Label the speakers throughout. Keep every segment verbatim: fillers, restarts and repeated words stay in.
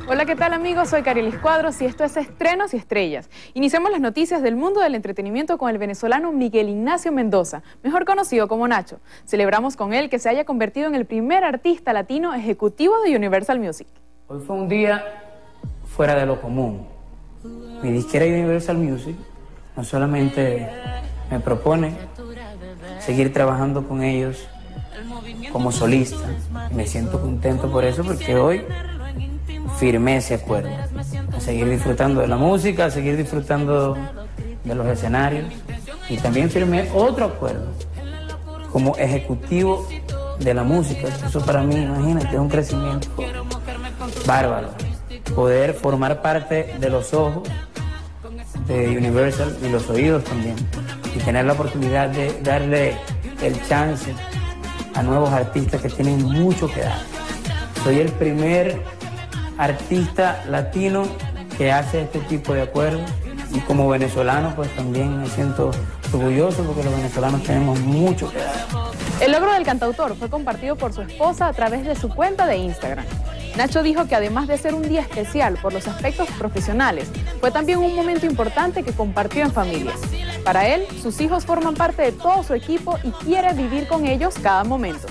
Speaker 1: Hola, ¿qué tal amigos? Soy Karielis Cuadros y esto es Estrenos y Estrellas. Iniciamos las noticias del mundo del entretenimiento con el venezolano Miguel Ignacio Mendoza, mejor conocido como Nacho. Celebramos con él que se haya convertido en el primer artista latino ejecutivo de Universal Music.
Speaker 2: Hoy fue un día fuera de lo común. Mi disquera Universal Music no solamente me propone seguir trabajando con ellos como solista, y me siento contento por eso porque hoy firmé ese acuerdo, a seguir disfrutando de la música, a seguir disfrutando de los escenarios, y también firmé otro acuerdo como ejecutivo de la música. Eso para mí, imagínate, es un crecimiento bárbaro, poder formar parte de los ojos de Universal y los oídos también, y tener la oportunidad de darle el chance a nuevos artistas que tienen mucho que dar. Soy el primer artista latino que hace este tipo de acuerdos, y como venezolano pues también me siento orgulloso porque los venezolanos tenemos mucho que dar.
Speaker 1: El logro del cantautor fue compartido por su esposa a través de su cuenta de Instagram. Nacho dijo que además de ser un día especial por los aspectos profesionales, fue también un momento importante que compartió en familia. Para él, sus hijos forman parte de todo su equipo y quiere vivir con ellos cada momento.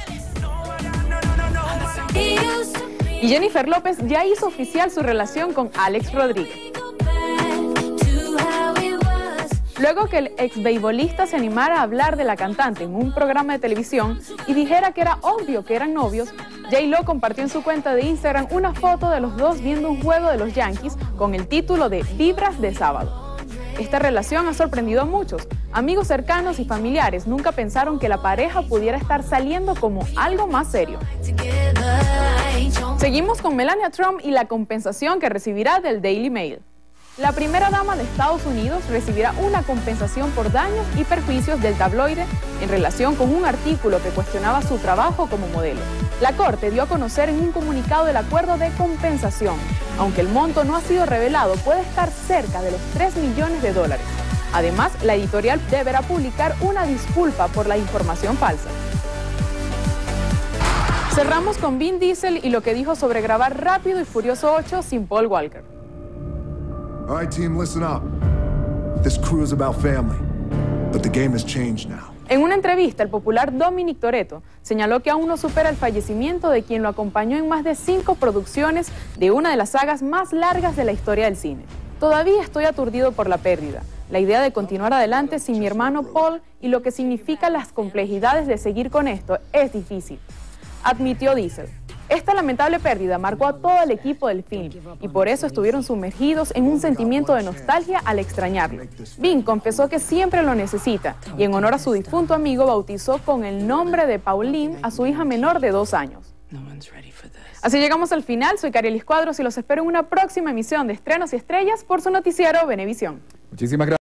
Speaker 1: Y Jennifer López ya hizo oficial su relación con Alex Rodríguez. Luego que el ex beisbolista se animara a hablar de la cantante en un programa de televisión y dijera que era obvio que eran novios, J-Lo compartió en su cuenta de Instagram una foto de los dos viendo un juego de los Yankees con el título de Vibras de Sábado. Esta relación ha sorprendido a muchos. Amigos cercanos y familiares nunca pensaron que la pareja pudiera estar saliendo como algo más serio. Seguimos con Melania Trump y la compensación que recibirá del Daily Mail. La primera dama de Estados Unidos recibirá una compensación por daños y perjuicios del tabloide en relación con un artículo que cuestionaba su trabajo como modelo. La Corte dio a conocer en un comunicado el acuerdo de compensación. Aunque el monto no ha sido revelado, puede estar cerca de los tres millones de dólares. Además, la editorial deberá publicar una disculpa por la información falsa. Cerramos con Vin Diesel y lo que dijo sobre grabar Rápido y Furioso ocho sin Paul Walker.
Speaker 3: All right, team, listen up. This crew is about family, but the game has changed now.
Speaker 1: En una entrevista, el popular Dominic Toretto señaló que aún no supera el fallecimiento de quien lo acompañó en más de cinco producciones de una de las sagas más largas de la historia del cine. Todavía estoy aturdido por la pérdida, la idea de continuar adelante sin mi hermano Paul y lo que significan las complejidades de seguir con esto es difícil, admitió Diesel. Esta lamentable pérdida marcó a todo el equipo del film y por eso estuvieron sumergidos en un sentimiento de nostalgia al extrañarlo. Vin confesó que siempre lo necesita y en honor a su difunto amigo bautizó con el nombre de Pauline a su hija menor de dos años. Así llegamos al final. Soy Karielis Cuadros y los espero en una próxima emisión de Estrenos y Estrellas por su noticiero Venevisión.
Speaker 4: Muchísimas gracias.